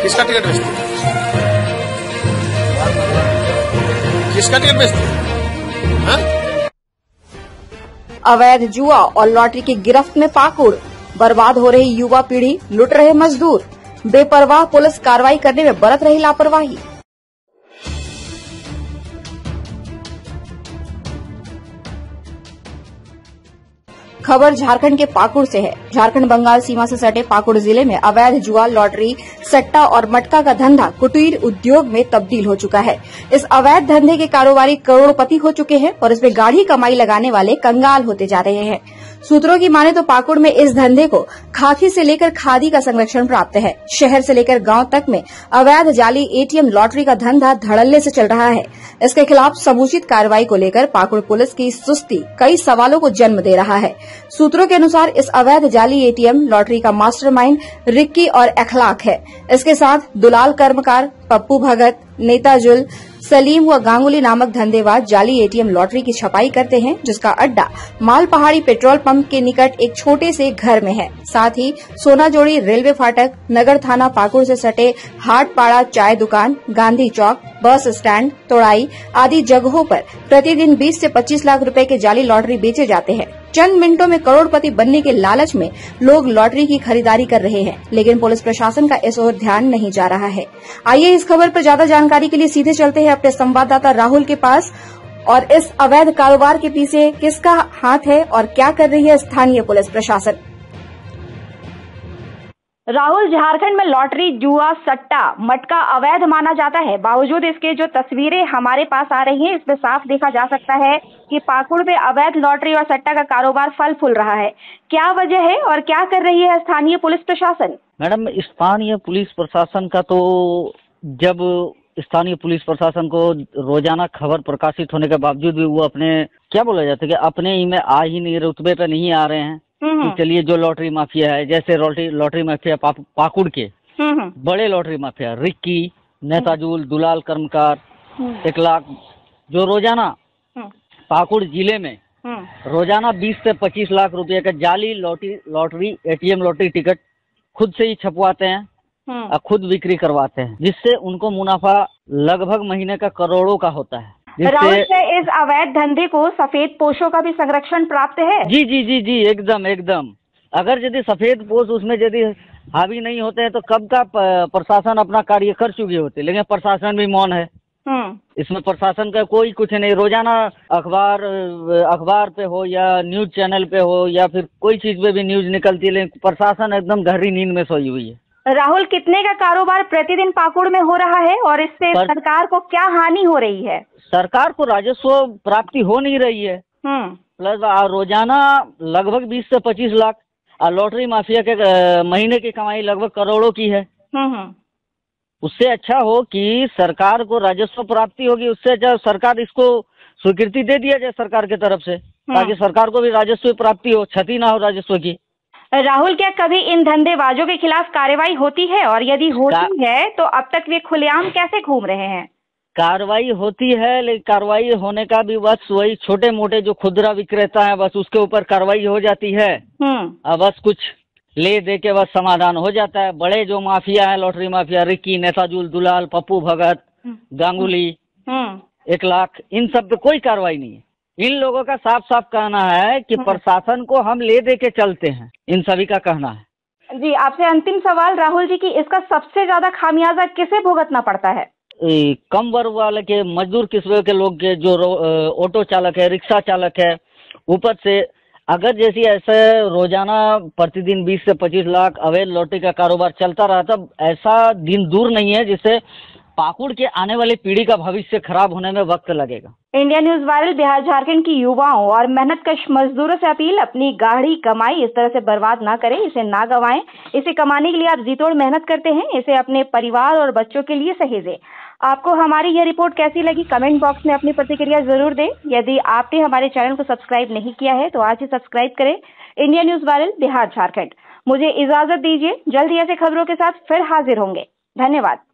किसका टिकट बेचते हैं? किसका टिकट बेचते हैं? हाँ? अवैध जुआ और लॉटरी की गिरफ्त में पाकुड़, बर्बाद हो रही युवा पीढ़ी, लुट रहे मजदूर, बेपरवाह पुलिस कार्रवाई करने में बरत रही लापरवाही। खबर झारखंड के पाकुड़ से है। झारखंड बंगाल सीमा से सटे पाकुड़ जिले में अवैध जुआ, लॉटरी, सट्टा और मटका का धंधा कुटीर उद्योग में तब्दील हो चुका है। इस अवैध धंधे के कारोबारी करोड़पति हो चुके हैं और इसमें गाढ़ी कमाई लगाने वाले कंगाल होते जा रहे हैं। सूत्रों की माने तो पाकुड़ में इस धंधे को खाकी से लेकर खादी का संरक्षण प्राप्त है। शहर से लेकर गांव तक में अवैध जाली एटीएम, लॉटरी का धंधा धड़ल्ले से चल रहा है। इसके खिलाफ समुचित कार्रवाई को लेकर पाकुड़ पुलिस की सुस्ती कई सवालों को जन्म दे रहा है। सूत्रों के अनुसार इस अवैध जाली एटीएम, लॉटरी का मास्टरमाइंड रिक्की और अखलाक है। इसके साथ दुलाल कर्मकार, पप्पू भगत, नेताजुल, सलीम व गांगुली नामक धंधेबाज जाली एटीएम, लॉटरी की छपाई करते हैं, जिसका अड्डा माल पहाड़ी पेट्रोल पंप के निकट एक छोटे से घर में है। साथ ही सोनाजोड़ी रेलवे फाटक, नगर थाना पाकुड़ से सटे हाटपाड़ा चाय दुकान, गांधी चौक, बस स्टैंड, तोड़ाई आदि जगहों पर प्रतिदिन 20 से 25 लाख रुपए के जाली लॉटरी बेचे जाते हैं। चंद मिनटों में करोड़पति बनने के लालच में लोग लॉटरी की खरीदारी कर रहे हैं, लेकिन पुलिस प्रशासन का इस ओर ध्यान नहीं जा रहा है। आइए इस खबर पर ज्यादा जानकारी के लिए सीधे चलते हैं अपने संवाददाता राहुल के पास, और इस अवैध कारोबार के पीछे किसका हाथ है और क्या कर रही है स्थानीय पुलिस प्रशासन। राहुल, झारखंड में लॉटरी, जुआ, सट्टा, मटका अवैध माना जाता है। बावजूद इसके जो तस्वीरें हमारे पास आ रही हैं, इसमें साफ देखा जा सकता है कि पाकुड़ में अवैध लॉटरी और सट्टा का कारोबार फल फूल रहा है। क्या वजह है और क्या कर रही है स्थानीय पुलिस प्रशासन? मैडम, स्थानीय पुलिस प्रशासन का तो जब स्थानीय पुलिस प्रशासन को रोजाना खबर प्रकाशित होने के बावजूद भी वो अपने क्या बोला जाता है कि अपने ही में आ ही नहीं, रुतबे पे नहीं आ रहे हैं कि चलिए जो लॉटरी माफिया है, जैसे लॉटरी माफिया पाकुड़ के बड़े लॉटरी माफिया रिक्की, नेताजुल, दुलाल कर्मकार, अखलाक, जो रोजाना पाकुड़ जिले में रोजाना 20 से 25 लाख रुपए का जाली लॉटरी एटीएम लॉटरी टिकट खुद से ही छपवाते हैं और खुद बिक्री करवाते हैं, जिससे उनको मुनाफा लगभग महीने का करोड़ों का होता है। राहुल, इस अवैध धंधे को सफेद पोशों का भी संरक्षण प्राप्त है? जी जी जी जी, एकदम। अगर यदि सफेद पोश उसमें यदि हावी नहीं होते हैं तो कब का प्रशासन अपना कार्य कर चुके होते, लेकिन प्रशासन भी मौन है। इसमें प्रशासन का कोई कुछ नहीं। रोजाना अखबार पे हो या न्यूज चैनल पे हो या फिर कोई चीज पे भी न्यूज निकलती है, लेकिन प्रशासन एकदम गहरी नींद में सोई हुई है। राहुल, कितने का कारोबार प्रतिदिन पाकुड़ में हो रहा है और इससे सरकार को क्या हानि हो रही है? सरकार को राजस्व प्राप्ति हो नहीं रही है, प्लस रोजाना लगभग 20 से 25 लाख, और लॉटरी माफिया के महीने की कमाई लगभग करोड़ों की है। उससे अच्छा हो कि सरकार को राजस्व प्राप्ति होगी, उससे अच्छा सरकार इसको स्वीकृति दे दिया जाए सरकार की तरफ से, ताकि सरकार को भी राजस्व प्राप्ति हो, क्षति ना हो राजस्व की। राहुल, क्या कभी इन धंधेबाजों के खिलाफ कार्रवाई होती है, और यदि होती है तो अब तक वे खुलेआम कैसे घूम रहे हैं? कार्रवाई होती है, लेकिन कार्रवाई होने का भी बस वही छोटे मोटे जो खुदरा विक्रेता है, बस उसके ऊपर कार्रवाई हो जाती है और बस कुछ ले दे के बस समाधान हो जाता है। बड़े जो माफिया है, लॉटरी माफिया, रिक्की, नेताजुल, दुलाल, पप्पू भगत, गांगुली, अखलाक, इन सब पे कोई कार्रवाई नहीं है। इन लोगों का साफ साफ कहना है कि प्रशासन को हम ले दे के चलते हैं, इन सभी का कहना है। जी, आपसे अंतिम सवाल राहुल जी, की इसका सबसे ज्यादा खामियाजा किसे भुगतना पड़ता है? कम वर्ग वाले के, मजदूर किस्म के लोग के, जो ऑटो चालक है, रिक्शा चालक है। ऊपर से अगर जैसी ऐसे रोजाना प्रतिदिन 20 से 25 लाख अवैध लॉटरी का कारोबार चलता रहा, तब ऐसा दिन दूर नहीं है जिससे पाकुड़ के आने वाली पीढ़ी का भविष्य खराब होने में वक्त लगेगा। India News Viral Bihar Jharkhand की युवाओं और मेहनतकश मजदूरों से अपील, अपनी गाढ़ी कमाई इस तरह से बर्बाद ना करें, इसे ना गंवाएं। इसे कमाने के लिए आप जी तोड़ मेहनत करते हैं, इसे अपने परिवार और बच्चों के लिए सहेजें। आपको हमारी यह रिपोर्ट कैसी लगी, कमेंट बॉक्स में अपनी प्रतिक्रिया जरूर दें। यदि आपने हमारे चैनल को सब्सक्राइब नहीं किया है तो आज ही सब्सक्राइब करें। India News Viral Bihar Jharkhand. मुझे इजाजत दीजिए, जल्द ही ऐसे खबरों के साथ फिर हाजिर होंगे। धन्यवाद।